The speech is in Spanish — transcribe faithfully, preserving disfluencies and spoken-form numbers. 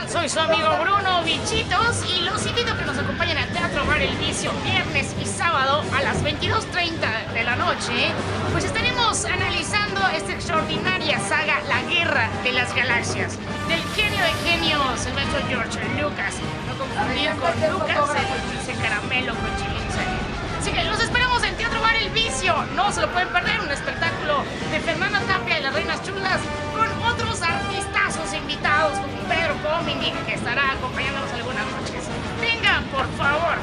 Soy su amigo Bruno Bichitos y los invito a que nos acompañen al Teatro Bar El Vicio viernes y sábado a las veintidós treinta de la noche. Pues estaremos analizando esta extraordinaria saga La Guerra de las Galaxias del genio de genios, el maestro George Lucas. No confundir con Lucas, el dulce caramelo con chile en serio. Así que los esperamos en Teatro Bar El Vicio. No se lo pueden perder, un espectáculo de Fernanda Tapia y las Reinas Chulas con otros artistazos invitados como Pedro Comini, que estará acompañándonos algunas noches. Vengan, por favor.